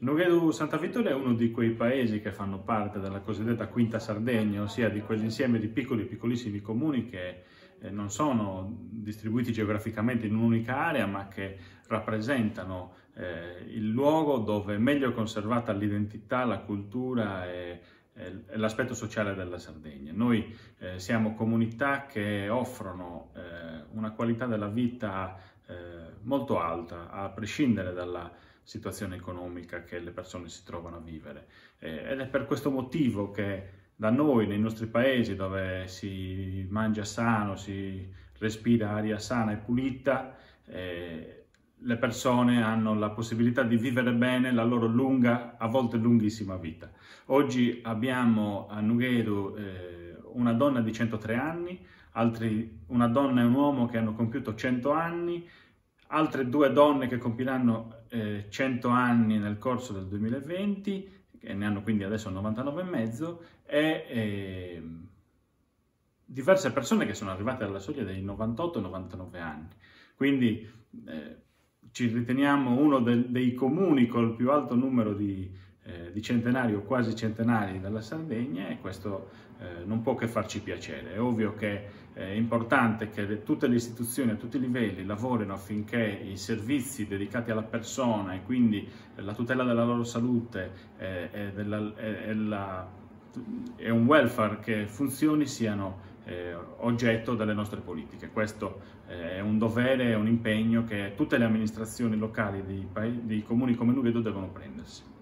Nughedu Santa Vittoria è uno di quei paesi che fanno parte della cosiddetta Quinta Sardegna, ossia di quell'insieme di piccoli e piccolissimi comuni che non sono distribuiti geograficamente in un'unica area, ma che rappresentano il luogo dove è meglio conservata l'identità, la cultura e l'aspetto sociale della Sardegna. Noi siamo comunità che offrono una qualità della vita molto alta, a prescindere dalla situazione economica che le persone si trovano a vivere. Ed è per questo motivo che da noi, nei nostri paesi dove si mangia sano, si respira aria sana e pulita, le persone hanno la possibilità di vivere bene la loro lunga, a volte lunghissima vita. Oggi abbiamo a Nughedu una donna di 103 anni, una donna e un uomo che hanno compiuto 100 anni, altre due donne che compiranno 100 anni nel corso del 2020, che ne hanno quindi adesso 99,5, e diverse persone che sono arrivate alla soglia dei 98-99 anni. Quindi ci riteniamo uno dei comuni col più alto numero di centenari o quasi centenari della Sardegna, e questo non può che farci piacere. È ovvio che è importante che tutte le istituzioni a tutti i livelli lavorino affinché i servizi dedicati alla persona, e quindi la tutela della loro salute e un welfare che funzioni, siano oggetto delle nostre politiche. Questo è un dovere, è un impegno che tutte le amministrazioni locali dei comuni come Nughedu devono prendersi.